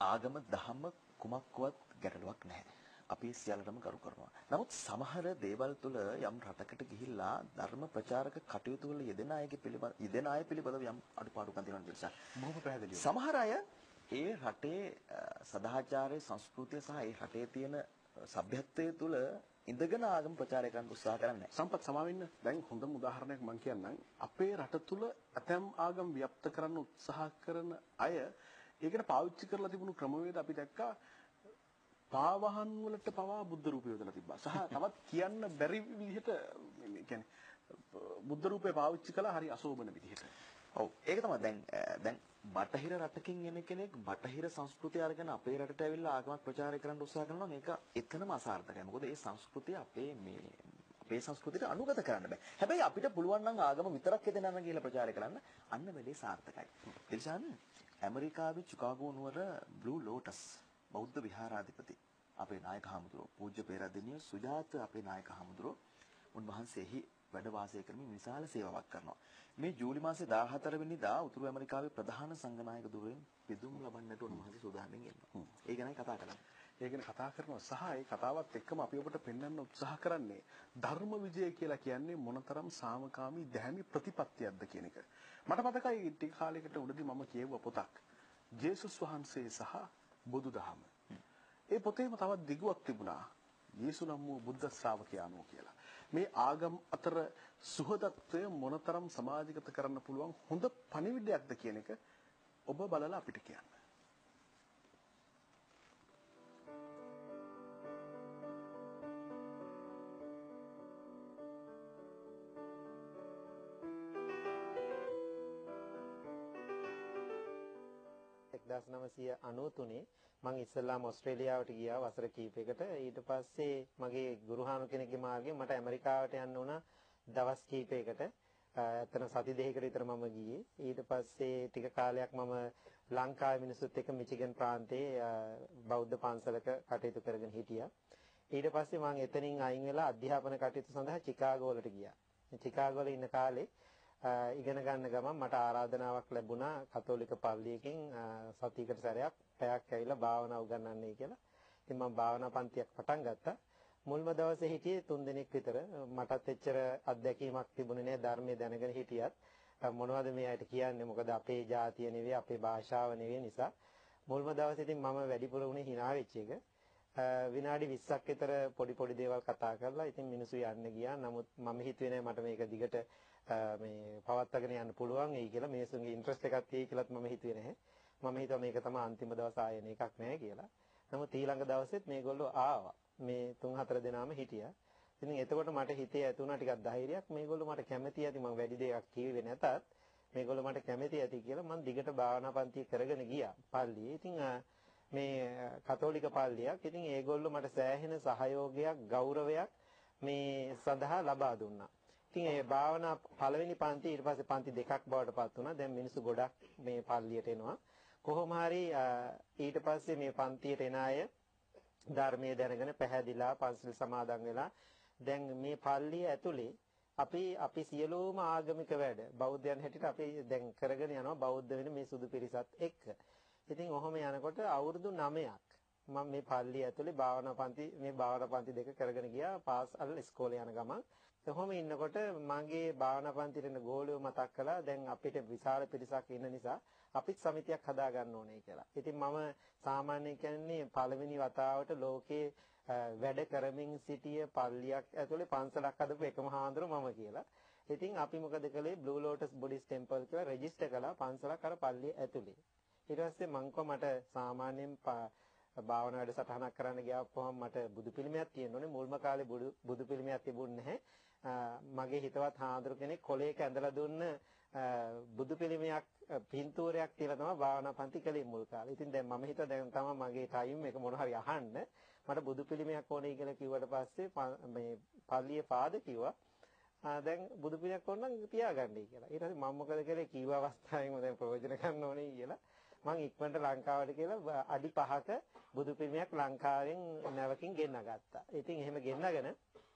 ආගම දහම කුමක්වත් ගැටලුවක් නැහැ. අපි සියල්ලටම ගරු කරනවා. නමුත් සමහර දේවල් තුළ යම් රටකට ගිහිල්ලා ධර්ම ප්‍රචාරක කටයුතු වල යෙදෙන අය පිළිබඳව යම් අඩුපාඩුකම් තියෙනවා නිසා බොහොම පැහැදිලිව. සමහර අය ඒ රටේ සදාචාරය සංස්කෘතිය සහ ඒ රටේ තියෙන සભ્યත්වයේ තුළ ඉඳගෙන ආගම ප්‍රචාරය කරන්න උත්සාහ කරන්නේ. සම්පත් සමාවෙන්න දැන් හොඳම උදාහරණයක් මම කියන්නම්. අපේ රට තුළ ඇතැම් ආගම් ව්‍යප්ත කරන්න උත්සාහ කරන අය ඒකට පාවිච්චි කරලා තිබුණු ක්‍රමවේද අපි දැක්කා. පාවහන් වලට පවා බුද්ධ රූපය යොදලා තිබ්බා. සහ තවත් කියන්න බැරි විදිහට කියන්නේ බුද්ධ රූපය පාවිච්චි කළා හරි අශෝභන විදිහට. ඔව් ඒක තමයි දැන් බටහිර රටකින් එන කෙනෙක් බටහිර සංස්කෘතිය අරගෙන අපේ රටට ඇවිල්ලා ආගමක් ප්‍රචාරය කරන්න උත්සාහ කරනවා නම් ඒක එතනම අසාර්ථකයි. මොකද ඒ සංස්කෘතිය අපේ සංස්කෘතියට අනුගත කරන්න බෑ. හැබැයි අපිට පුළුවන් නම් ආගම විතරක් එතනම ගිහලා ප්‍රචාරය කරන්න අන්න වෙලේ සාර්ථකයි. එනිසාම ඇමරිකාවේ චිකාගෝ නුවර බ්ලූ ලෝටස් බෞද්ධ විහාරාධිපති අපේ නායක හමුදුරෝ පූජ්‍ය පෙරදිනිය සුජාත අපේ නායක හමුදුරෝ උන්වහන්සේහි වැඩ වාසය කරමින් විශාල සේවාවක් කරනවා. මේ ජූලි මාසේ 14 වෙනිදා උතුරු ඇමරිකාවේ ප්‍රධාන සංඝනායක ධුරයෙන් පිදුම් ලබන්නට උන්වහන්සේ සූදානම්ෙන් ඉන්නවා. ඒ ගැනයි කතා කරන්නේ. ඒ ගැන කතා කරනවා සහ ඒ කතාවත් එක්කම අපි ඔබට පෙන්වන්න උත්සාහ කරන්නේ ධර්ම විජය කියලා කියන්නේ මොනතරම් සාමකාමී දැහැමි ප්‍රතිපත්තියක්ද කියන එක. මට මතකයි ටික කාලයකට උඩදී මම කියවුව පොතක්. ජේසුස් වහන්සේ සහ බුදුදහම. ඒ පොතේම තවත් දිගුවක් තිබුණා. යේසු නම් වූ බුද්ධ ශ්‍රාවකයාණෝ කියලා. මේ ආගම් අතර සුහදත්වය මොනතරම් සමාජගත කරන්න පුළුවන් හොඳ පණිවිඩයක්ද කියන එක ඔබ බලලා අපිට කියන්න. එක්දාස් 993 මම ඉස්සෙල්ලාම ඕස්ට්‍රේලියාවට ගියා වසර කිහිපයකට. ඊට පස්සේ මගේ ගුරුහාමි කෙනෙක්ගේ මාර්ගයෙන් මට ඇමරිකාවට යන්න වුණා දවස් කිහිපයකට. එතන සති දෙකකට විතර මම ගියේ. ඊට පස්සේ ටික කාලයක් මම ලංකාවේ මිනිස්සුත් එක්ක මිචිගන් ප්‍රාන්තයේ බෞද්ධ පන්සලක කටයුතු කරගෙන හිටියා. ඊට පස්සේ මම එතනින් අයින් වෙලා අධ්‍යාපන කටයුතු සඳහා චිකාගෝ වලට ගියා. චිකාගෝ වල ඉන්න කාලේ ඉගෙන ගන්න ගමන් මට ආරාධනාවක් ලැබුණා කතෝලික පල්ලියකින් සතියකට සැරයක් පැයක් ඇවිල්ලා භාවනා උගන්වන්නයි කියලා. ඉතින් මම භාවනා පන්තියක් පටන් ගත්තා. මුල්ම දවසේ හිටියේ 3 දිනක් විතර. මටත් එච්චර අත්දැකීමක් තිබුණේ නෑ ධර්මයේ දැනගෙන හිටියත්. මොනවද මේ අයට කියන්නේ? මොකද අපේ ජාතිය නෙවෙයි අපේ භාෂාව නෙවෙයි නිසා. මුල්ම දවසේ ඉතින් මම වැඩිපුර උනේ hina වෙච්ච එක. විනාඩි 20ක් විතර පොඩි දේවල් කතා කරලා ඉතින් මිනිස්සු යන්න ගියා. නමුත් මම හිතුවේ නෑ මට මේක දිගට මේ පවත්වාගෙන යන්න පුළුවන් එයි කියලා. මිනිස්සුන්ගේ ඉන්ට්‍රස්ට් එකක් තියෙයි කියලාත් මම හිතුවේ නැහැ. මම හිතුවා මේක තමයි අන්තිම දවස් ආයෙන එකක් නැහැ කියලා. නමුත් ඊළඟ දවසෙත් මේගොල්ලෝ ආවා. මේ 3-4 දෙනාම හිටියා. ඉතින් එතකොට මට හිතේ ඇති වුණා ටිකක් ධෛර්යයක්. මේගොල්ලෝ මට කැමති ඇති. මම වැඩි දෙයක් කිව්වේ නැතත් මේගොල්ලෝ මට කැමති ඇති කියලා මම දිගට භාවනා පන්ති කරගෙන ගියා පල්ලියේ. ඉතින් මේ කතෝලික පල්ලියක්. ඉතින් ඒගොල්ලෝ මට සෑහෙන සහයෝගයක් ගෞරවයක් මේ සඳහා ලබා දුන්නා. ඉතින් ඒ භාවනා පළවෙනි පන්ති ඊට පස්සේ පන්ති දෙකක් බවට පත් වුණා. දැන් මිනිස්සු ගොඩක් මේ පල්ලියට එනවා. කොහොම හරි ඊට පස්සේ මේ පන්තියට එන අය ධර්මයේ දැනගෙන පැහැදිලා පන්සල් සමාදන් වෙලා දැන් මේ පල්ලිය ඇතුලේ අපි සියලුම ආගමික වැඩ බෞද්ධයන් හැටියට අපි දැන් කරගෙන යනවා බෞද්ධ වෙන මේ සුදු පිරිසත් එක්ක. ඉතින් ඔහොම යනකොට අවුරුදු 9ක් මම මේ පල්ලිය ඇතුලේ භාවනා පන්ති දෙක කරගෙන ගියා පාසල් ඉස්කෝලේ යන ගමන්. කොහොම ඉන්නකොට මගේ භාවනා පන්තිට එන ගෝලියෝ මතක් කළා දැන් අපිට විශාල පිරිසක් ඉන්න නිසා අපිත් සමිතියක් හදා ගන්න ඕනේ කියලා. ඉතින් මම සාමාන්‍යයෙන් කියන්නේ පළවෙනි වතාවට ලෝකේ වැඩ කරමින් සිටිය පල්ලියක් ඇතුලේ පන්සලක් හදපු එකම හාමුදුරුවෝ මම කියලා. ඉතින් අපි මොකද කළේ බ්ලූ ලෝටස් බුද්දිස්ට් ටෙම්පල් කියලා රෙජිස්ටර් කළා පන්සලක් අර පල්ලිය ඇතුලේ. ඊට පස්සේ මං මට සාමාන්‍යයෙන් භාවනා වැඩසටහනක් කරන්න ගියාපුවම මට බුදු පිළිමයක් තියෙන්න ඕනේ. මුල්ම කාලේ බුදු පිළිමයක් තිබුණේ නැහැ. මගේ හිතවත් හාමුදුරු කෙනෙක් කොලේක ඇඳලා දුන්න බුදු පිළිමයක් පින්තූරයක් තියලා තමයි භාවනා පන්ති කළේ මුල් කාලේ. ඉතින් දැන් මම හිතුවා දැන් තමයි මගේ ටයිම් එක මොන හරි අහන්න. මට බුදු පිළිමයක් ඕනේ කියලා කිව්වට පස්සේ මේ පල්ලියේ පාද කිව්වා දැන් බුදු පිළිමයක් ඕන නම් තියාගන්නයි කියලා. ඊට පස්සේ මම මොකද කළේ කිව්ව අවස්ථාවෙම දැන් ප්‍රයෝජන ගන්න ඕනේ කියලා මම ඉක්මනට ලංකාවට කියලා අඩි 5ක බුදු පිළිමයක් ලංකාවෙන් නැවකින් ගෙන්න ගත්තා. ඉතින් එහෙම ගෙන්නගෙන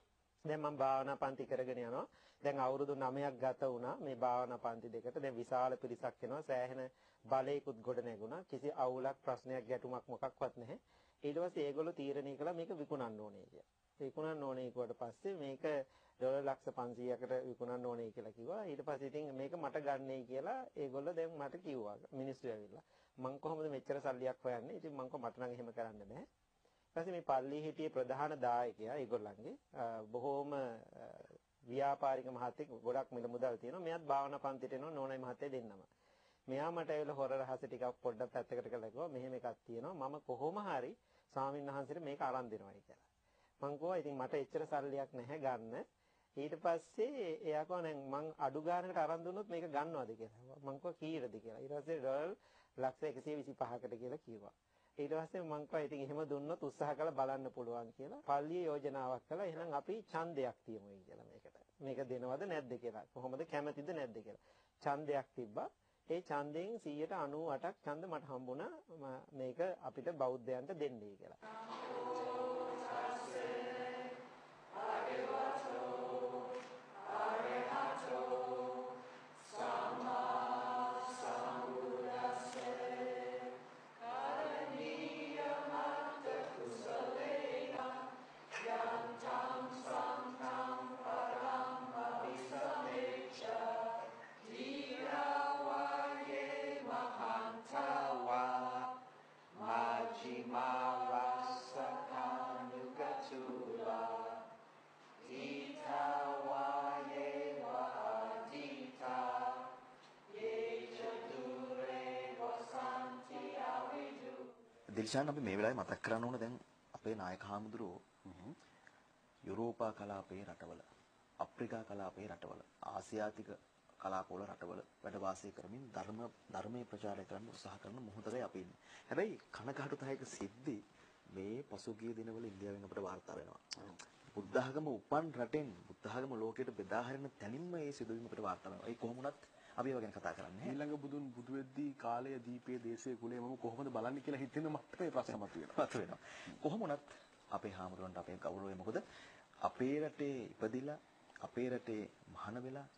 දැන් මම භාවනා පන්ති කරගෙන යනවා. දැන් අවුරුදු 9ක් ගත වුණා මේ භාවනා පන්ති දෙකට. දැන් විශාල පිරිසක් එනවා. සෑහෙන බලයකුත් ගොඩ නැගුණා. කිසි අවුලක් ප්‍රශ්නයක් ගැටුමක් මොකක්වත් නැහැ. ඊට පස්සේ ඒගොල්ලෝ තීරණය කළා මේක විකුණන්න ඕනේ කියලා. විකුණන්න ඕනේ කිව්වට පස්සේ මේක ඩොලර් ලක්ෂ 500කට විකුණන්න ඕනේ කියලා කිව්වා. ඊට පස්සේ ඉතින් මේක මට ගන්නයි කියලා ඒගොල්ලෝ දැන් මට කිව්වා. මිනිස්සු ඇවිල්ලා. මං කොහොමද මෙච්චර සල්ලියක් හොයන්නේ? ඉතින් මං මට නම් එහෙම කරන්න බෑ. ඊට පස්සේ මේ පල්ලියේ හිටියේ ප්‍රධාන දායකයා ඒගොල්ලන්ගේ බොහෝම ව්‍යාපාරික මහත්තයෙක් ගොඩක් මිල මුදල් තියෙනවා. මෙයාත් භාවනා පන්තිට එනවා නෝනයි මහත්තයා දෙන්නම. මෙයා මට ඇවිල්ලා හොර රහස ටිකක් පොඩ්ඩක් පැත්තකට කරලා කිව්වා මෙහෙම එකක් තියෙනවා. මම කොහොම හරි ස්වාමීන් වහන්සේට මේක අරන් දෙනවායි කියලා. මං කිව්වා ඉතින් මට එච්චර සල්ලියක් නැහැ ගන්න. ඊට පස්සේ එයා කිව්වා නෑ මං අඩු ගානකට අරන් දුන්නොත් මේක ගන්නවද කියලා. මං කිව්වා කීයද කියලා. ඊට පස්සේ ඩොලර් ලක්ෂ 125කට කියලා කිව්වා. ඊට පස්සේ මං කිව්වා ඉතින් එහෙම දුන්නොත් උත්සාහ කරලා බලන්න පුළුවන් කියලා. පල්ලියේ යෝජනාවක් කළා. එහෙනම් අපි ඡන්දයක් තියමුයි කියලා මේකට. මේක දෙනවද නැද්ද කියලා. කොහොමද කැමතිද නැද්ද කියලා. ඡන්දයක් තිබ්බා. ඒ ඡන්දයෙන් 98ක් ඡන්ද මට හම්බුණා මේක අපිට බෞද්ධයන්ට දෙන්නයි කියලා. දිල්ෂාන් අපි මේ වෙලාවේ මතක් කරන්න ඕන දැන් අපේ නායක හාමුදුරුවෝ යුරෝපා කලාපයේ රටවල අප්‍රිකා කලාපයේ රටවල ආසියාතික කලාපවල රටවල වැඩ වාසය කරමින් ධර්මයේ ප්‍රචාරය කරන්න උත්සාහ කරන මොහොතේ අපි ඉන්නේ. හැබැයි කනගාටුදායක සිද්ධි මේ පසුගිය දිනවල ඉන්දියාවෙන් අපිට වාර්තා වෙනවා. බුද්ධ ධර්ම උපන් රටෙන් බුද්ධ ධර්ම ලෝකයට බෙදා හරින තැනින්ම මේ සිදුවීම අපිට වාර්තා වෙනවා. ඒ කොහොම වුණත් අපි ඒව ගැන කතා කරන්නේ. ඊළඟ බුදු වෙද්දී කාලය දීපේ දේශයේ කුලේ මම කොහොමද බලන්නේ කියලා හිතෙන මට්ටමේ ප්‍රශ්න මතුවෙනවා. කොහොම වුණත් අපේ හාමුදුරන්ට අපේ ගෞරවය මොකද අපේ රටේ ඉපදිලා අපේ රටේ මහාන වෙලා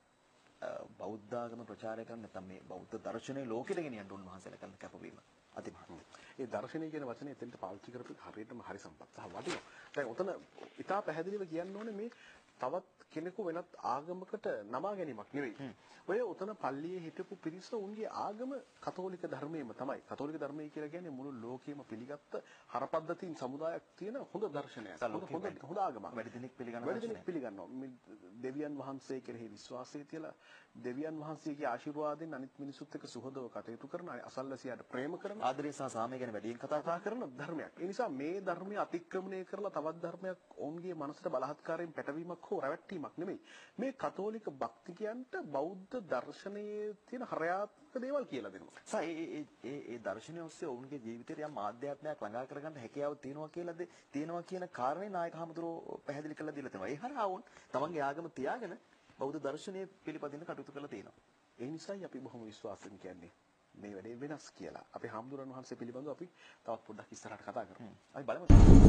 බෞද්ධ ආගම ප්‍රචාරය කරන නැත්නම් මේ බෞද්ධ දර්ශනය ලෝකෙට ගෙනියන්න උන්වහන්සේලා කරන කැපවීම අතිමහත්යි. ඒ දර්ශනය කියන වචනේ එතෙන්ට පාවිච්චි කරපු හරියටම හරි සම්පත් සහ වටිනවා. දැන් උතන ඉතා පැහැදිලිව කියන්න ඕනේ මේ තවත් කෙනෙකු වෙනත් ආගමකට නමා ගැනීමක් නෙවෙයි. ඔය උතන පල්ලියේ හිටපු පිරිස උන්ගේ ආගම කතෝලික ධර්මයේම තමයි. කතෝලික ධර්මය කියලා කියන්නේ මුළු ලෝකෙම පිළිගත්ත හරපද්ධතින් සමුදායක් තියෙන හොඳ දර්ශනයක්. හොඳ ආගමක්. වැඩි දෙනෙක් පිළිගන්නවා. දෙවියන් වහන්සේ කෙරෙහි විශ්වාසය තියලා දෙවියන් වහන්සේගේ ආශිර්වාදයෙන් අනිත් මිනිසුත් එක්ක සුහදව කටයුතු කරන අසල්වැසියාට ප්‍රේම කරන ආදරය සහ සාමය ගැන වැඩියෙන් කතා කරන ධර්මයක්. ඒ නිසා මේ ධර්මය අතික්‍රමණය කරලා තවත් ධර්මයක් ඔවුන්ගේ මනසට බලහත්කාරයෙන් පැටවීමක් හෝ රැවට්ටීමක් නෙමෙයි. මේ කතෝලික භක්තිකයන්ට බෞද්ධ දර්ශනයේ තියෙන හරයාත්මක දේවල් කියලා දෙනවා. ඒ දර්ශනය ඔස්සේ ඔවුන්ගේ ජීවිතයට යම් ආධ්‍යාත්මයක් ළඟා කරගන්න හැකියාව තියෙනවා කියන කාරණේ නායක හාමුදුරුවෝ පැහැදිලි කරලා දීලා තියෙනවා. ඒ හරහා වුන් තමන්ගේ ආගම තියාගෙන බෞද්ධ දර්ශනය පිළිපදින්න කටයුතු කරලා තියෙනවා. ඒ නිසායි අපි බොහොම විශ්වාසයෙන් කියන්නේ මේ වැඩේ වෙනස් කියලා. අපේ හාමුදුරන් වහන්සේ පිළිබඳව අපි තවත් පොඩ්ඩක් ඉස්සරහට කතා කරමු. අපි බලමු.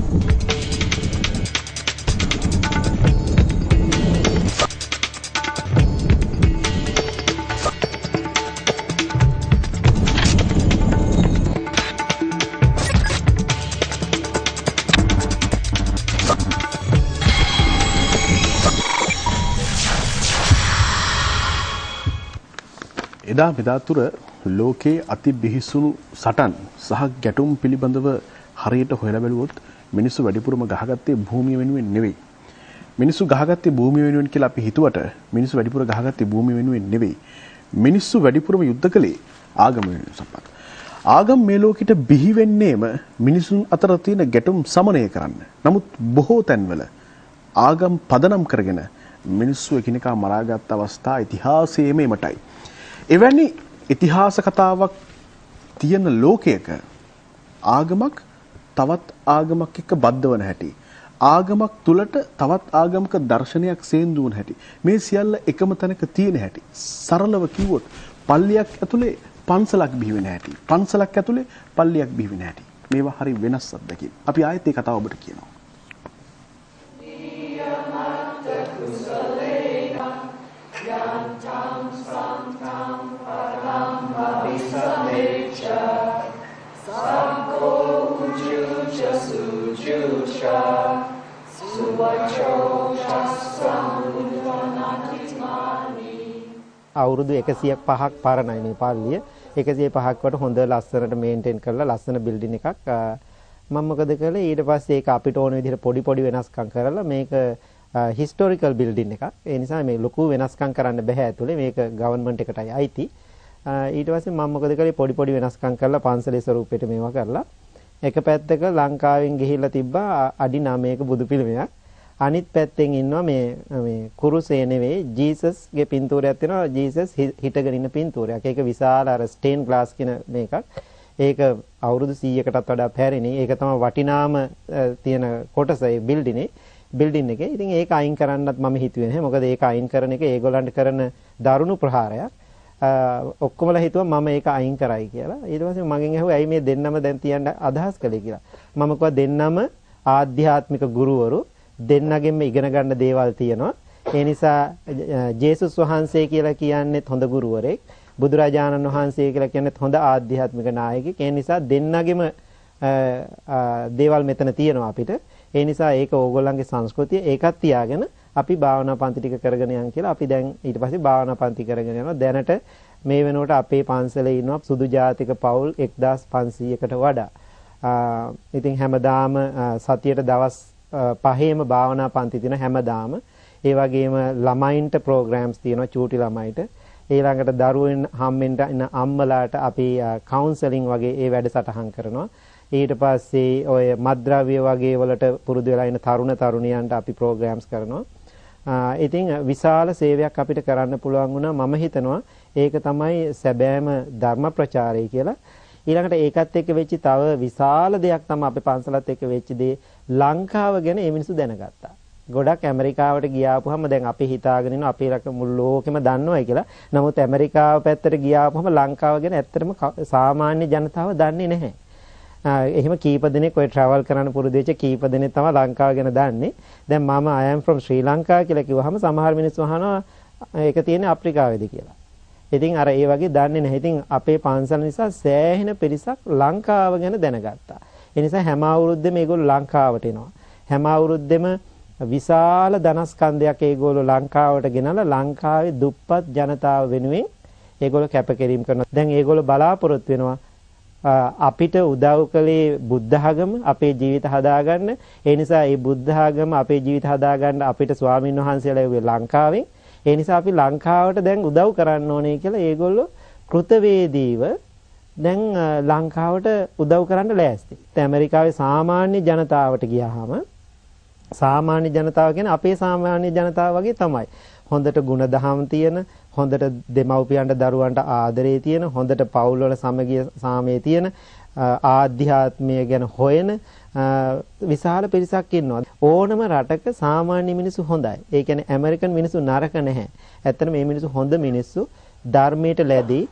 එදා මෙදා තුර ලෝකයේ අති බිහිසුණු සටන් සහ ගැටුම් පිළිබඳව හරියට හොයලා බැලුවොත් මිනිස්සු වැඩිපුරම ගහගත්තේ භූමිය වෙනුවෙන් නෙවෙයි. මිනිස්සු ගහගත්තේ භූමිය වෙනුවෙන් කියලා අපි හිතුවට මිනිස්සු වැඩිපුර ගහගත්තේ භූමිය වෙනුවෙන් නෙවෙයි. මිනිස්සු වැඩිපුරම යුද්ධ කළේ ආගම වෙනුවෙන් සම්පත්. ආගම මේ ලෝකෙට බිහි වෙන්නේම මිනිසුන් අතර තියෙන ගැටුම් සමනය කරන්න. නමුත් බොහෝ තැන්වල ආගම් පදනම් කරගෙන මිනිස්සු එකිනෙකා මරාගත් අවස්ථා ඉතිහාසයේම එමටයි. එවැනි ඉතිහාස කතාවක් තියෙන ලෝකයක ආගමක් තවත් ආගමක් එක්ක බද්ධ වන හැටි ආගමක් තුලට තවත් ආගමක දර්ශනයක් සේන්දු වන හැටි මේ සියල්ල එකම තැනක තියෙන හැටි සරලව කිව්වොත් පල්ලියක් ඇතුලේ පන්සලක් බිහි වෙන හැටි පන්සලක් ඇතුලේ පල්ලියක් බිහි වෙන හැටි මේවා හරි වෙනස් අත්දැකීම් අපි ආයෙත් මේ කතාව ඔබට කියනවා අවුරුදු 105ක් පරණයි මේ පල්ලිය. 105ක් වට හොඳ ලස්සනට මේන්ටේන් කරලා ලස්සන බිල්ඩින් එකක් මම මොකද කළේ ඊට පස්සේ ඒක අපිට ඕන විදිහට පොඩි පොඩි වෙනස්කම් කරලා මේක හිස්ටොරිකල් බිල්ඩින් එකක්. ඒ නිසා මේ ලොකු වෙනස්කම් කරන්න බෑ ඇතුලේ. මේක ගවර්න්මන්ට් එකටයි අයිති. ඊට පස්සේ මම මොකද කළේ පොඩි පොඩි වෙනස්කම් කරලා පන්සලේ ස්වරූපෙට මේවා කරලා එක පැත්තක ලංකාවෙන් ගිහිල්ලා තිබ්බා අඩි 9ක බුදු පිළිමයක්. අනිත් පැත්තෙන් ඉන්නවා මේ කුරුසේ නෙවෙයි ජීසස්ගේ පින්තූරයක් තියෙනවා. ජීසස් හිටගෙන ඉන්න පින්තූරයක්. ඒක විශාල අර ස්ටේන් ග්ලාස් කියන මේකක්. ඒක අවුරුදු 100කටත් වඩා පැරණි. ඒක තමයි වටිනාම තියෙන කොටස ඒ බිල්ඩින් එකේ. ඉතින් ඒක අයින් කරන්නත් මම හිතුවේ නැහැ. මොකද ඒක අයින් කරන එක ඒගොල්ලන්ට කරන දරුණු ප්‍රහාරයක්. ඔක්කොමලා හිතුවා මම ඒක අයින් කරයි කියලා. ඊට පස්සේ මගෙන් ඇහුවා ඇයි මේ දෙන්නම දැන් තියන්න අදහස් කළේ කියලා. මම කිව්වා දෙන්නම ආධ්‍යාත්මික ගුරුවරු දෙන්නගෙන්ම ඉගෙන ගන්න දේවල් තියෙනවා. ඒ නිසා ජේසුස් වහන්සේ කියලා කියන්නේ හොඳ ගුරුවරයෙක්. බුදුරජාණන් වහන්සේ කියලා කියන්නේ හොඳ ආධ්‍යාත්මික නායකයෙක්. ඒ නිසා දෙන්නගෙම දේවල් මෙතන තියෙනවා අපිට. ඒ නිසා ඒක ඕගොල්ලන්ගේ සංස්කෘතිය ඒකත් තියාගෙන අපි භාවනා පන්ති ටික කරගෙන යන් කියලා අපි දැන් ඊට පස්සේ භාවනා පන්ති කරගෙන යනවා. දැනට මේ වෙනකොට අපේ පන්සලේ ඉන්නවා සුදු ජාතික පවුල් 1500කට වඩා. ඉතින් හැමදාම සතියට දවස් 5ේම භාවනා පන්ති තියෙන හැමදාම. ඒ වගේම ළමයින්ට ප්‍රෝග්‍රෑම්ස් තියෙනවා චූටි ළමයිට. ඊළඟට දරුවෙන් හම්බෙන්න ඉන්න අම්මලාට අපි කවුන්සලින් වගේ ඒ වැඩසටහන් කරනවා. ඊට පස්සේ ඔය මත්ද්‍රව්‍ය වගේ වලට පුරුදු වෙලා ඉන්න තරුණ තරුණියන්ට අපි ප්‍රෝග්‍රෑම්ස් කරනවා. ඉතින් විශාල සේවයක් අපිට කරන්න පුළුවන් වුණා. මම හිතනවා ඒක තමයි සැබෑම ධර්ම ප්‍රචාරය කියලා. ඊළඟට ඒකත් එක්ක වෙච්ච තව විශාල දෙයක් තමයි අපේ පන්සලත් එක්ක වෙච්ච දේ ලංකාව ගැන මේ මිනිස්සු දැනගත්තා. ගොඩක් ඇමරිකාවට ගියාපුවම දැන් අපි හිතාගෙන ඉන්නවා අපේ රට මුළු ලෝකෙම දන්නවයි කියලා. නමුත් ඇමරිකාව පැත්තට ගියාපුවම ලංකාව ගැන ඇත්තටම සාමාන්‍ය ජනතාව දන්නේ නැහැ. එහෙම කීප දෙනෙක් ඔය ට්‍රැවල් කරන්න පුරුදු වෙච්ච කීප දෙනෙක් තමයි ලංකාව ගැන දන්නේ. දැන් මම I am from Sri Lanka කියලා කිව්වහම සමහර මිනිස්සු අහනවා ඒක තියෙන්නේ අප්‍රිකාවේද කියලා. ඉතින් අර ඒ වගේ දන්නේ නැහැ. ඉතින් අපේ පන්සල නිසා සෑහෙන පිරිසක් ලංකාව ගැන දැනගත්තා. ඒ නිසා හැම අවුරුද්දෙම මේගොල්ලෝ ලංකාවට එනවා. හැම අවුරුද්දෙම විශාල ධනස්කන්ධයක් ඒගොල්ලෝ ලංකාවට ගෙනලා ලංකාවේ දුප්පත් ජනතාව වෙනුවෙන් ඒගොල්ලෝ කැපකිරීම කරනවා. දැන් ඒගොල්ලෝ බලාපොරොත්තු වෙනවා අපිට උදව් කළේ බුද්ධ ආගම අපේ ජීවිත හදාගන්න. ඒ නිසා මේ බුද්ධ ආගම අපේ ජීවිත හදාගන්න අපිට ස්වාමින් වහන්සේලා එව්වේ ලංකාවෙන්. ඒ නිසා අපි ලංකාවට දැන් උදව් කරන්න ඕනේ කියලා ඒගොල්ලෝ කෘතවේදීව දැන් ලංකාවට උදව් කරන්න ලෑස්ති. දැන් ඇමරිකාවේ සාමාන්‍ය ජනතාවට ගියාම සාමාන්‍ය ජනතාව කියන්නේ අපේ සාමාන්‍ය ජනතාව වගේ තමයි. හොඳට ගුණදහම් තියෙන, හොඳට දෙමව්පියන්ට දරුවන්ට ආදරේ තියෙන, හොඳට පවුල් වල සමගිය සාමයේ තියෙන, ආධ්‍යාත්මය ගැන හොයන විශාල පිරිසක් ඉන්නවා. ඕනම රටක සාමාන්‍ය මිනිස්සු හොඳයි. ඒ කියන්නේ ඇමරිකන් මිනිස්සු නරක නැහැ. ඇත්තටම මේ මිනිස්සු හොඳ මිනිස්සු ධර්මයට ලැබී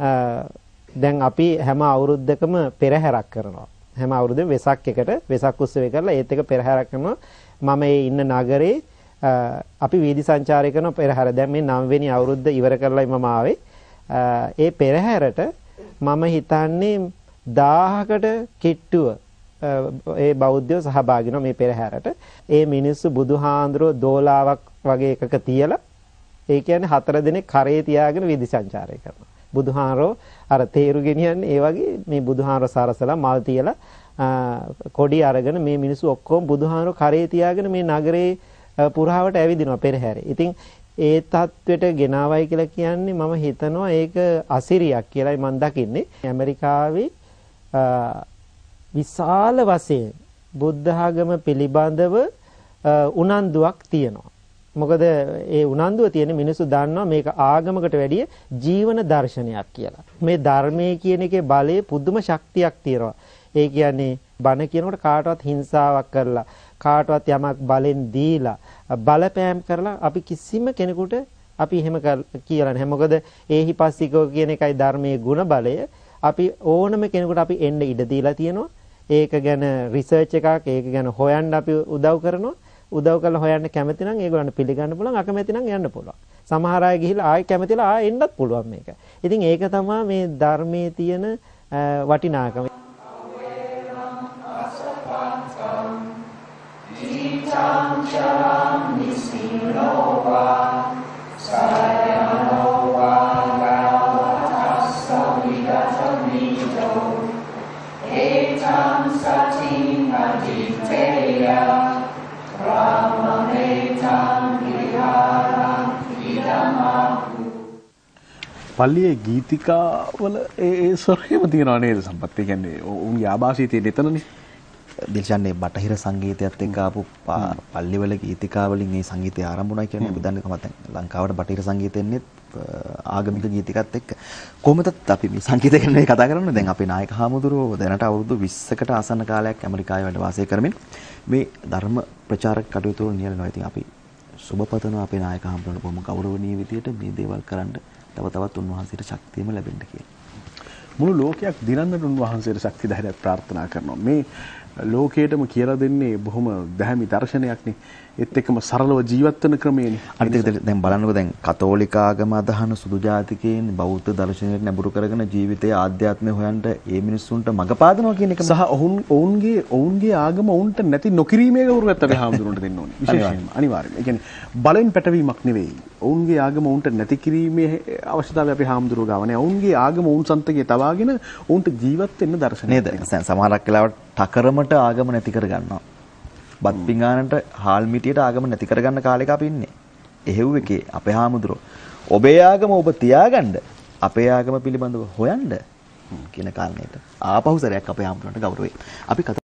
දැන් අපි හැම අවුරුද්දකම පෙරහැරක් කරනවා. හැම අවුරුද්දෙම වෙසක් එකට වෙසක් උත්සවය කරලා ඒත් එක පෙරහැරක් කරනවා. මම මේ ඉන්න නගරේ අපි වීදි සංචාරය කරන පෙරහැර දැන් මේ 9 වෙනි අවුරුද්ද ඉවර කරලා මම ආවේ. ඒ පෙරහැරට මම හිතන්නේ 1000කට කිට්ටුව ඒ බෞද්ධයෝ සහභාගී වෙනවා මේ පෙරහැරට. ඒ මිනිස්සු බුදුහාඳුරෝ දෝලාවක් වගේ එකක තියලා ඒ කියන්නේ 4 දිනක් කරේ තියාගෙන වීදි සංචාරය කරනවා. බුදුහාරෝ අර තේරු ගෙනියන්නේ ඒ වගේ මේ බුදුහාරෝ සරසලා මල් තියලා කොඩි අරගෙන මේ මිනිස්සු ඔක්කොම බුදුහාරෝ කරේ තියාගෙන මේ නගරේ පුරාවට ඇවිදිනවා පෙරහැරේ. ඉතින් ඒ தത്വෙට ගෙනාවයි කියලා කියන්නේ මම හිතනවා ඒක අසිරියක් කියලායි මම දකින්නේ. ඇමරිකාවේ විශාල වශයෙන් බුද්ධ ආගම පිළිබඳව උනන්දුවක් තියෙනවා. මොකද ඒ උනන්දුව තියෙන මිනිස්සු දන්නවා මේක ආගමකට වැඩිය ජීවන දර්ශනයක් කියලා. මේ ධර්මයේ කියන එකේ බලයේ පුදුම ශක්තියක් තියෙනවා. ඒ කියන්නේ බණ කියනකොට කාටවත් හිංසාවක් කරලා කාටවත් යමක් බලෙන් දීලා බලපෑම් කරලා අපි කිසිම කෙනෙකුට අපි එහෙම කියලා නැහැ. මොකද ඒහිපස්සිකෝ කියන එකයි ධර්මයේ ගුණ බලය. අපි ඕනම කෙනෙකුට අපි එන්න ඉඩ දීලා තියෙනවා. ඒක ගැන රිසර්ච් එකක් ඒක ගැන හොයන්න අපි උදව් කරනවා. උදව් කරලා හොයන්න කැමති නම් ඒගොල්ලන්ට පිළිගන්න පුළුවන්, අකමැති නම් යන්න පුළුවන්. සමහර අය ගිහිල්ලා ආයෙ කැමතිලා ආයෙ එන්නත් පුළුවන් මේක. ඉතින් ඒක තමයි මේ ධර්මයේ තියෙන වටිනාකම. පල්ලියේ ගීතිකාවල ඒ ස්වරයම තියෙනවා නේද සම්පත්? ඒ කියන්නේ උන්ගේ ආభాසය තියෙන එතනනේ. දිල්ෂන්නේ බටහිර සංගීතයත් එක්ක ආපු පල්ලිවල ගීතිකාවලින් මේ සංගීතය ආරම්භ වුණා කියන්නේ අපි දන්නේ කොහොමද? ලංකාවට බටහිර සංගීතෙන්නේ ආගමික ගීතිකත් එක්ක කොහොමද අපි මේ සංගීතය ගැන කතා කරන්නේ? දැන් අපේ නායක හාමුදුරුවෝ දැනට අවුරුදු 20කට ආසන්න කාලයක් ඇමරිකාවේ වැඩ වාසය කරමින් මේ ධර්ම ප්‍රචාරක කටයුතු වල නියැලෙනවා. ඉතින් අපි සුබපතනවා අපේ නායක හාමුදුරුවන්ට බොහොම ගෞරවනීය විදියට මේ දේවල් කරන්න තව තවත් උන්වහන්සේට ශක්තියම ලැබෙන්න කියලා. මුළු ලෝකයක් දිනන්නට උන්වහන්සේට ශක්ති ධෛර්යයක් ප්‍රාර්ථනා කරනවා. මේ ලෝකයටම කියලා දෙන්නේ බොහොම දැහැමි දර්ශනයක්නේ. ඒත් එක්කම සරලව ජීවත් වෙන ක්‍රමයනේ. අනිත් එක දැන් බලන්නකෝ දැන් කතෝලික ආගම අදහන සුදු ජාතිකයන් බෞද්ධ දර්ශනයට නැඹුරු කරගෙන ජීවිතයේ ආධ්‍යාත්මය හොයන්ට ඒ මිනිස්සුන්ට මඟ පාදනවා කියන එක සහ ඔවුන්ගේ ආගම ඔවුන්ට නැති නොකිරීමේ ගෞරවයත් අපි හාමුදුරන්ට දෙන්න ඕනේ. විශේෂයෙන්ම අනිවාර්යයෙන්. ඒ කියන්නේ බලෙන් පැටවීමක් නෙවෙයි. ඔවුන්ගේ ආගම ඔවුන්ට නැති කිරීමේ අවශ්‍යතාවය අපි හාමුදුරුවෝ ගාව නැහැ. ඔවුන්ගේ ආගම ඔවුන් සන්තකේ තබාගෙන ඔවුන්ට ජීවත් වෙන්න දර්ශනය නේද? සමහරක් වෙලාවට ටකරමට ආගම නැති කර ගන්නවා. බත් පිඟානට හාල් මිටියට ආගම නැති කරගන්න කාලෙක අපි ඉන්නේ. එහෙව් එකේ අපේ හාමුදුරුවෝ ඔබේ ආගම ඔබ තියාගන්න අපේ ආගම පිළිබඳව හොයන්න කියන කාරණේට ආපහු සැරයක් අපේ හාමුදුරන්ට ගෞරවයි. අපි